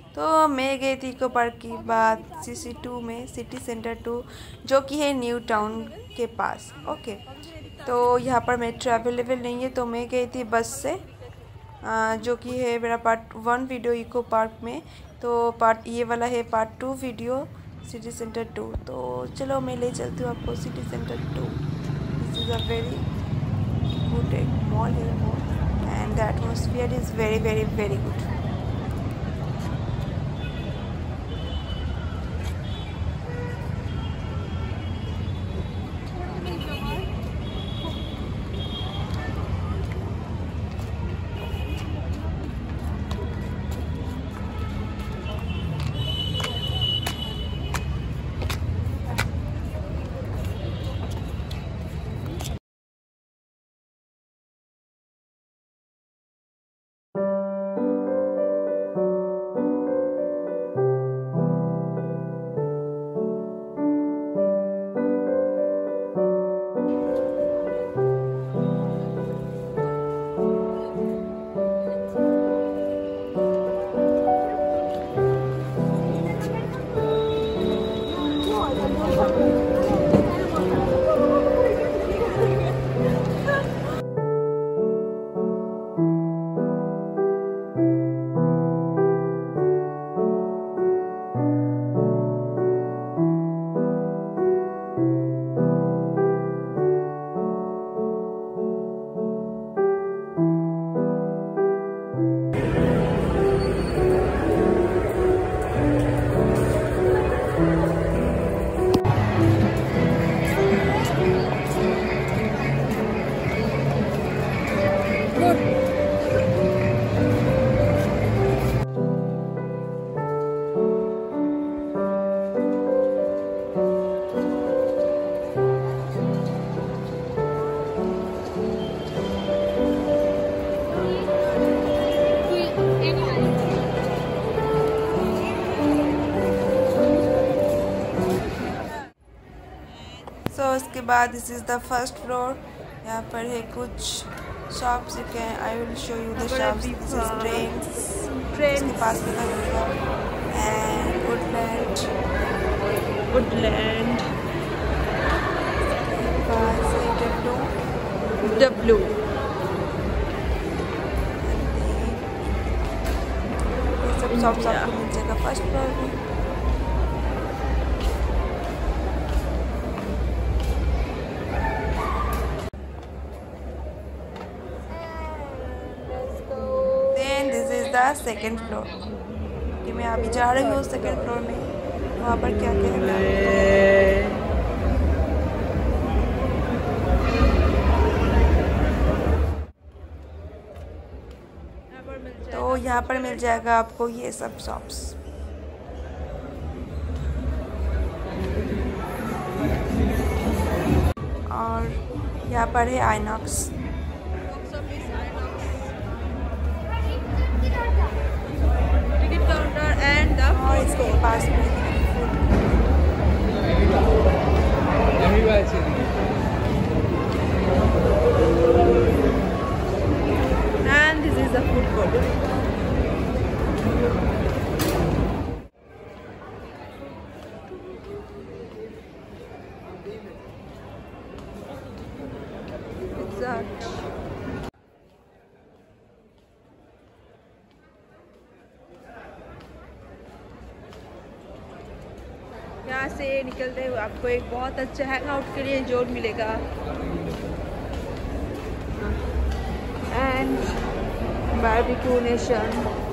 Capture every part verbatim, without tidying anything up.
तो मैं गई थी इको पार्क की बाद सी सी टू में, सिटी सेंटर टू, जो कि है न्यू टाउन के पास। ओके, तो यहाँ पर मेट्रो अवेलेबल नहीं है, तो मैं गई थी बस से, आ, जो कि है मेरा part one video eco park में। तो पार्ट ये वाला है part two video city centre two. तो चलो मैं ले चलती हूँ आपको city centre two. This is a very good mall है mall and the atmosphere is very very very good. So so, उसके बाद this is the first floor. यहाँ पर है कुछ shops, you can I will show you the shops. This is trains, train के पास में लगेगा एंड वुडलैंड वुडलैंड पास है डब्ल्यू डब्ल्यू ये सब शॉप्स आपको मिल जाएगा फर्स्ट फ्लोर में। सेकेंड फ्लोर कि मैं अभी जा रही हूँ सेकेंड फ्लोर में, वहाँ पर क्या क्या है। तो यहाँ पर मिल जाएगा आपको ये सब शॉप्स। और यहाँ पर है आइनॉक्स, और इसके पास में and this is the food court. यहाँ से निकलते हुए आपको एक बहुत अच्छा हैंग आउट के लिए जोन मिलेगा एंड बारबेक्यू नेशन।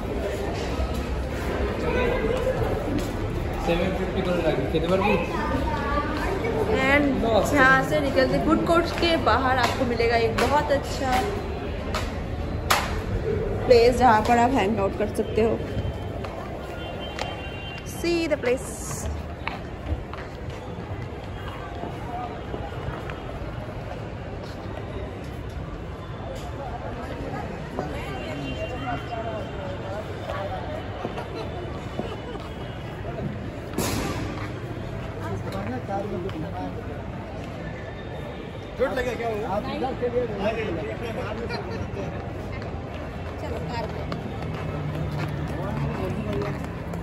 एंड यहाँ से निकलते फूड कोर्ट के बाहर आपको मिलेगा एक बहुत अच्छा प्लेस जहाँ पर आप हैंग आउट कर सकते हो। See the place. चोट लगे क्या हुआ? चलो कार में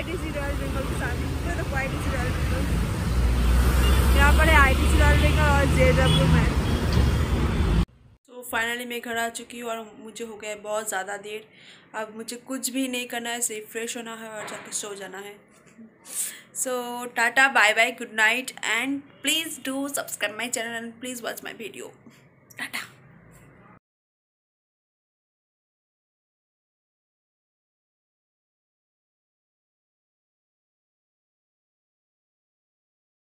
I T C royal Bengal के साथ ये देखो I T C royal Bengal, यहाँ पर है I T C royal Bengal और जे डब्ल्यू मैन। तो फाइनली मैं घर आ चुकी हूँ और मुझे हो गया है बहुत ज़्यादा देर। अब मुझे कुछ भी नहीं करना है, सिर्फ फ्रेश होना है और जाके सो जाना है। So tata bye bye, good night and please do subscribe my channel and please watch my video. Tata.